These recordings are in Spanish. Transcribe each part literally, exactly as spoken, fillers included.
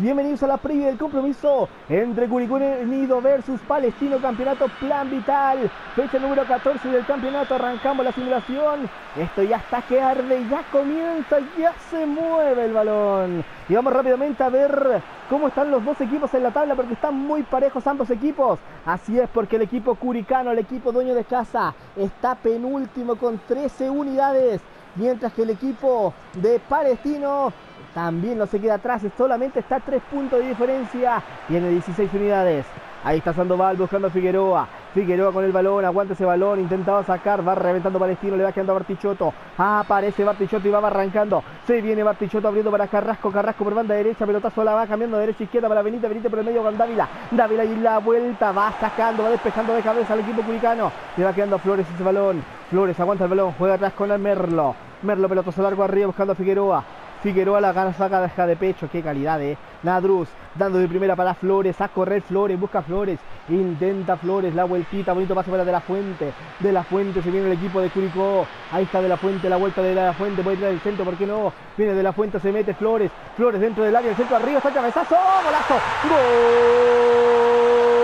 bienvenidos a la previa del compromiso entre Curicó Unido versus Palestino, campeonato Plan Vital, fecha número catorce del campeonato. Arrancamos la simulación, esto ya está que arde, ya comienza, ya se mueve el balón. Y vamos rápidamente a ver cómo están los dos equipos en la tabla, porque están muy parejos ambos equipos. Así es, porque el equipo curicano, el equipo dueño de casa, está penúltimo con trece unidades, mientras que el equipo de Palestino también no se queda atrás, solamente está a tres puntos de diferencia, tiene dieciséis unidades. Ahí está Sandoval buscando a Figueroa. Figueroa con el balón, aguanta ese balón, intentaba sacar, va reventando Palestino, le va quedando a Bartichotto. Ah, aparece Bartichotto y va arrancando. Se viene Bartichotto abriendo para Carrasco, Carrasco por banda derecha, pelotazo la va cambiando de derecha a izquierda para Benítez, Benítez por el medio con Dávila. Dávila y la vuelta, va sacando, va despejando de cabeza al equipo curicano. Le va quedando a Flores ese balón. Flores aguanta el balón, juega atrás con el Merlo. Merlo, pelotazo largo arriba buscando a Figueroa. Figueroa la gana, saca, deja de pecho, qué calidad, eh. Nadruz, dando de primera para Flores, a correr Flores, busca Flores, intenta Flores, la vueltita, bonito pase para De La Fuente. De La Fuente, se viene el equipo de Curicó, ahí está De La Fuente, la vuelta de De La Fuente, puede tirar el centro, ¿por qué no? Viene De La Fuente, se mete Flores, Flores dentro del área, el centro arriba, está el cabezazo, golazo, ¡gol!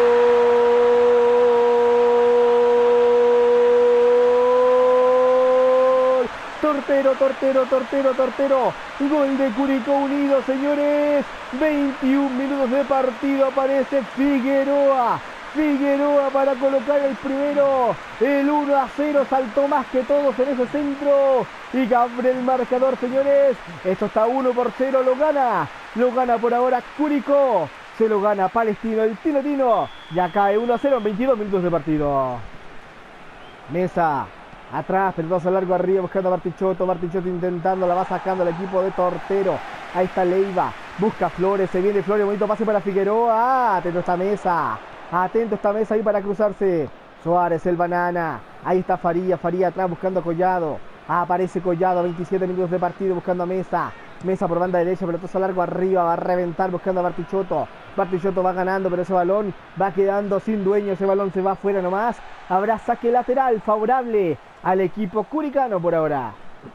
Tortero, tortero, tortero, tortero. Gol de Curicó Unido, señores. veintiún minutos de partido. Aparece Figueroa. Figueroa para colocar el primero. El uno a cero. Saltó más que todos en ese centro. Y abre el marcador, señores. Esto está uno por cero. Lo gana. Lo gana por ahora Curicó. Se lo gana Palestino. El Tino Tino. Ya cae uno a cero en veintidós minutos de partido. Mesa. Atrás, pelotazo largo arriba buscando a Bartichotto. Bartichotto intentando, la va sacando el equipo de Tortero. Ahí está Leiva, busca Flores, se viene Flores, bonito pase para Figueroa. Ah, atento esta mesa, atento esta mesa ahí para cruzarse. Suárez, el banana. Ahí está Faría, Faría atrás buscando a Collado. Ah, aparece Collado, veintisiete minutos de partido buscando a Mesa. Mesa por banda derecha, pelotazo largo arriba, va a reventar buscando a Bartichotto. Bartichotto va ganando, pero ese balón va quedando sin dueño, ese balón se va afuera nomás. Habrá saque lateral favorable al equipo curicano por ahora.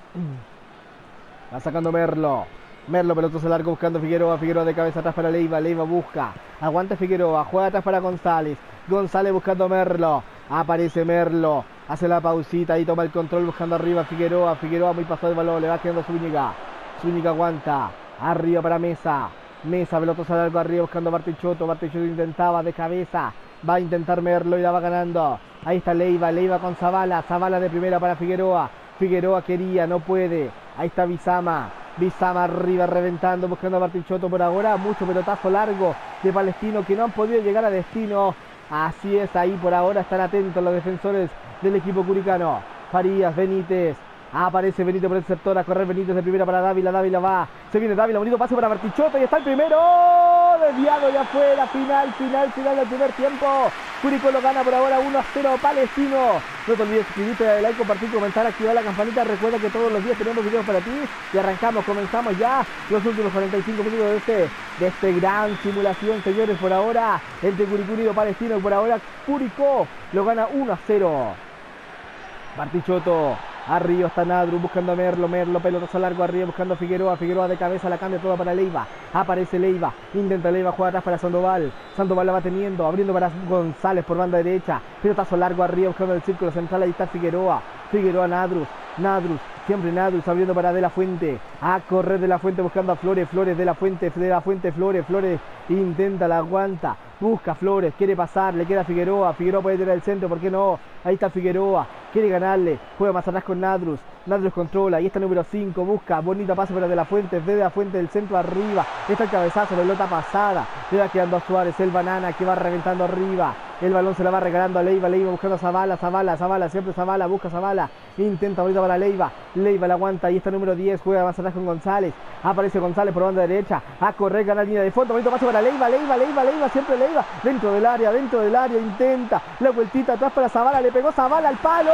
Va sacando Merlo. Merlo, pelotazo largo buscando a Figueroa. Figueroa de cabeza atrás para Leiva. Leiva busca. Aguanta Figueroa. Juega atrás para González. González buscando a Merlo. Aparece Merlo. Hace la pausita y toma el control buscando arriba a Figueroa. Figueroa muy pasado el balón. Le va quedando Zúñiga. Zúñiga aguanta. Arriba para Mesa. Mesa, pelotazo largo arriba buscando a Bartichotto. Bartichotto intentaba de cabeza. Va a intentar Merlo y la va ganando. Ahí está Leiva, Leiva con Zavala. Zavala de primera para Figueroa. Figueroa quería, no puede. Ahí está Bizama. Bizama arriba reventando, buscando a Bartichotto por ahora. Mucho pelotazo largo de Palestino que no han podido llegar a destino. Así es, ahí por ahora están atentos los defensores del equipo curicano. Farías, Benítez. Aparece Benítez por el sector, a correr Benítez de primera para Dávila, Dávila va, se viene Dávila, bonito pase para Bartichotto y está el primero, desviado ya afuera, final, final, final del primer tiempo. Curicó lo gana por ahora uno a cero Palestino. No te olvides suscribirte, darle like, compartir, comentar, activar la campanita. Recuerda que todos los días tenemos videos para ti y arrancamos, comenzamos ya los últimos cuarenta y cinco minutos de este, de este gran simulación, señores, por ahora entre Curicó Unido y Palestino. Por ahora Curicó lo gana uno a cero. Bartichotto. Arriba está Nadruz buscando a Merlo, Merlo, pelotazo largo arriba buscando a Figueroa, Figueroa de cabeza, la cambia toda para Leiva, aparece Leiva, intenta Leiva, juega atrás para Sandoval, Sandoval la va teniendo, abriendo para González por banda derecha, pelotazo largo arriba buscando el círculo central, ahí está Figueroa, Figueroa Nadruz, Nadruz, siempre Nadruz abriendo para De La Fuente, a correr De La Fuente buscando a Flores, Flores De La Fuente, De La Fuente, Flores, Flores, intenta, la aguanta, busca Flores, quiere pasar, le queda Figueroa, Figueroa puede tirar el centro, ¿por qué no? Ahí está Figueroa, quiere ganarle, juega más atrás con Nadruz, Nadruz controla, ahí está el número cinco, busca, bonita pase para De La Fuente, De La Fuente del centro arriba, está el cabezazo, pelota pasada, le va quedando a Suárez, el banana que va reventando arriba, el balón se la va regalando a Leiva, Leiva buscando a Zavala, Zavala, Zavala, siempre Zavala, busca Zavala, intenta ahorita para Leiva, Leiva la aguanta, ahí está el número diez, juega más atrás con González, aparece González por banda derecha, a correr, ganar línea de fondo, bonito pase para Leiva, Leiva, Leiva, Leiva, siempre Leiva, dentro del área, dentro del área, intenta, la vueltita atrás para Zavala, le pegó Zavala al palo,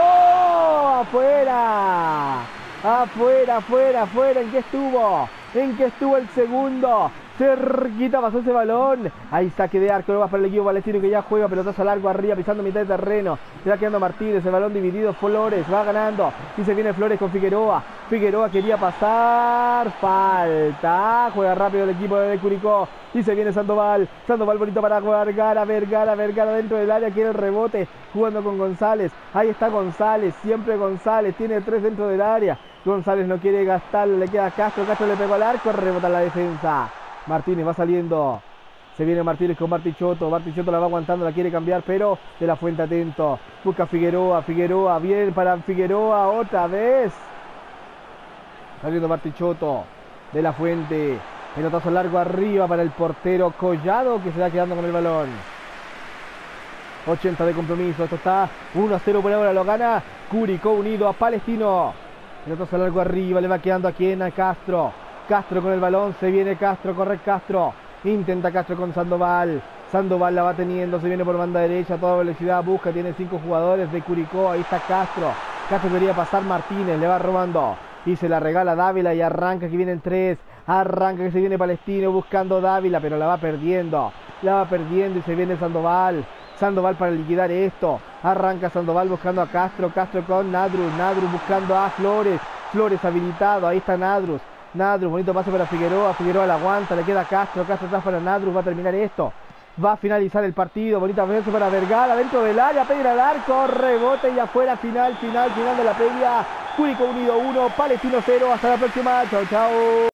afuera, afuera, afuera, afuera, ¿en qué estuvo? ¿En qué estuvo el segundo? cerquita pasó ese balón. Ahí saque de arco, lo va para el equipo palestino que ya juega, pelotazo largo arriba, pisando mitad de terreno. Se va quedando Martínez, el balón dividido, Flores va ganando. Y se viene Flores con Figueroa. Figueroa quería pasar, falta. Juega rápido el equipo de Curicó. Y se viene Sandoval. Sandoval bonito para Vergara, Vergara, Vergara dentro del área, quiere el rebote, jugando con González. Ahí está González, siempre González, tiene tres dentro del área. González no quiere gastarlo, le queda Castro, Castro le pegó al arco, rebota la defensa. Martínez va saliendo. Se viene Martínez con Bartichotto. Bartichotto la va aguantando, la quiere cambiar, pero De la Fuente atento. Busca Figueroa, Figueroa, bien para Figueroa, otra vez. Saliendo Bartichotto. De la Fuente. Pelotazo largo arriba para el portero Collado, que se va quedando con el balón. ochenta de compromiso. Esto está uno a cero por ahora. Lo gana Curicó Unido a Palestino. Pelotazo largo arriba. Le va quedando aquí en a Castro. Castro con el balón. Se viene Castro. Corre Castro. Intenta Castro con Sandoval. Sandoval la va teniendo. Se viene por banda derecha. A toda velocidad. Busca. Tiene cinco jugadores de Curicó. Ahí está Castro. Castro quería pasar. Martínez le va robando. Y se la regala Dávila. Y arranca. Que vienen tres. Arranca que se viene Palestino buscando Dávila, pero la va perdiendo. La va perdiendo y se viene Sandoval. Sandoval para liquidar esto. Arranca Sandoval buscando a Castro. Castro con Nadruz. Nadruz buscando a Flores. Flores habilitado. Ahí está Nadruz. Nadruz, bonito pase para Figueroa. Figueroa la aguanta. Le queda Castro. Castro atrás para Nadruz. Va a terminar esto. Va a finalizar el partido. Bonita vez para Vergara. Dentro del área. Pega al arco. Rebote y afuera. Final, final, final de la pelea. Curicó Unido uno. Palestino cero. Hasta la próxima. Chao, chao.